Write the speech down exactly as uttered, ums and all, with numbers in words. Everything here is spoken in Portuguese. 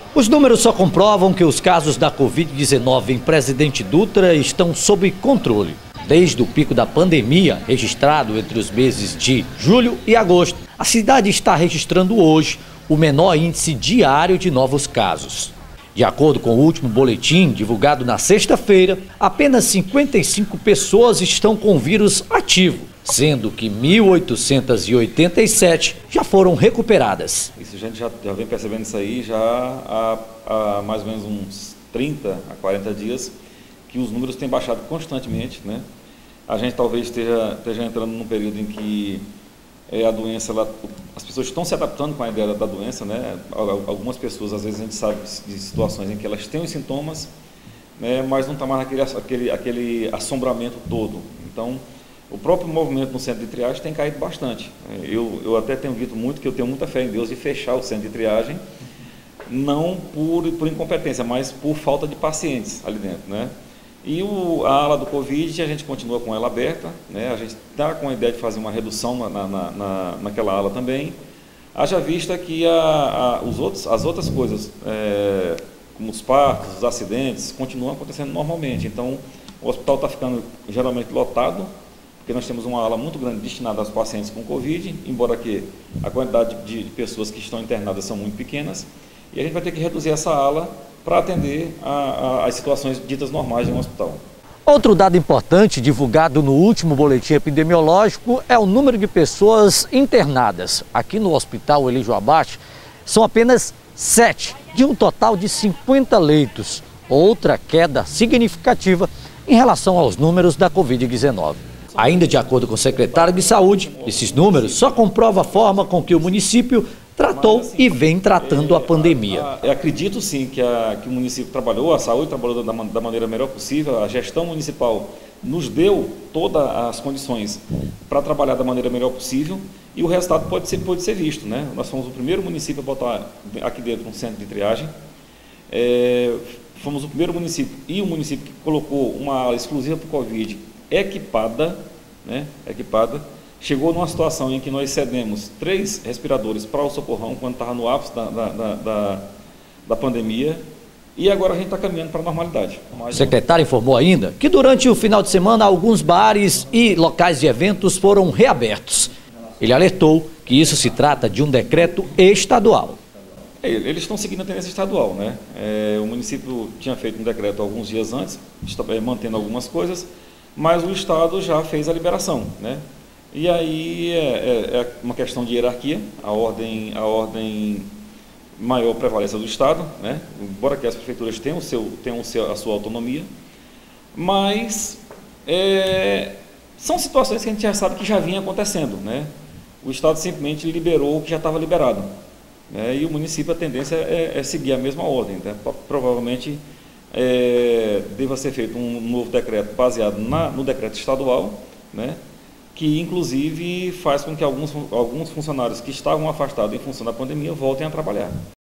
Os números só comprovam que os casos da Covid dezenove em Presidente Dutra estão sob controle. Desde o pico da pandemia, registrado entre os meses de julho e agosto, a cidade está registrando hoje o menor índice diário de novos casos. De acordo com o último boletim, divulgado na sexta-feira, apenas cinquenta e cinco pessoas estão com o vírus ativo, sendo que mil oitocentas e oitenta e sete já foram recuperadas. Isso, a gente já, já vem percebendo isso aí já há, há mais ou menos uns trinta a quarenta dias, que os números têm baixado constantemente, né? A gente talvez esteja, esteja entrando num período em que é, a doença, ela, as pessoas estão se adaptando com a ideia da doença, né? Algumas pessoas, às vezes, a gente sabe de situações em que elas têm os sintomas, né? Mas não está mais aquele, aquele, aquele assombramento todo. Então, o próprio movimento no centro de triagem tem caído bastante. Eu, eu até tenho dito muito que eu tenho muita fé em Deus de fechar o centro de triagem, não por, por incompetência, mas por falta de pacientes ali dentro, né? E o, a ala do Covid, a gente continua com ela aberta, né? A gente está com a ideia de fazer uma redução na, na, na, naquela ala também, haja vista que a, a, os outros, as outras coisas, é, como os partos, os acidentes, continuam acontecendo normalmente. Então, o hospital está ficando geralmente lotado, porque nós temos uma ala muito grande destinada aos pacientes com Covid, embora que a quantidade de pessoas que estão internadas são muito pequenas, e a gente vai ter que reduzir essa ala para atender às situações ditas normais de um hospital. Outro dado importante divulgado no último boletim epidemiológico é o número de pessoas internadas. Aqui no Hospital Elígio Abate são apenas sete, de um total de cinquenta leitos. Outra queda significativa em relação aos números da Covid dezenove. Ainda de acordo com o secretário de Saúde, esses números só comprovam a forma com que o município tratou e vem tratando a pandemia. Eu acredito sim que, a, que o município trabalhou, a saúde trabalhou da, da maneira melhor possível, a gestão municipal nos deu todas as condições para trabalhar da maneira melhor possível e o resultado pode ser, pode ser visto, né? Nós fomos o primeiro município a botar aqui dentro um centro de triagem, é, fomos o primeiro município e o município que colocou uma ala exclusiva para o Covid equipada, né? equipada. Chegou numa situação em que nós cedemos três respiradores para o Socorrão, quando estava no ápice da, da, da, da pandemia, e agora a gente está caminhando para a normalidade. O secretário informou ainda que durante o final de semana alguns bares e locais de eventos foram reabertos. Ele alertou que isso se trata de um decreto estadual. Eles estão seguindo a tendência estadual, né? É, o município tinha feito um decreto alguns dias antes, mantendo algumas coisas, mas o estado já fez a liberação, né? E aí é, é, é uma questão de hierarquia, a ordem, a ordem maior prevalece do Estado, né? Embora que as prefeituras tenham, o seu, tenham o seu, a sua autonomia, mas é, são situações que a gente já sabe que já vinha acontecendo, né? O Estado simplesmente liberou o que já estava liberado, né? E o município, a tendência é, é seguir a mesma ordem, né? Provavelmente é, deva ser feito um novo decreto baseado na, no decreto estadual, né? Que inclusive faz com que alguns, alguns funcionários que estavam afastados em função da pandemia voltem a trabalhar.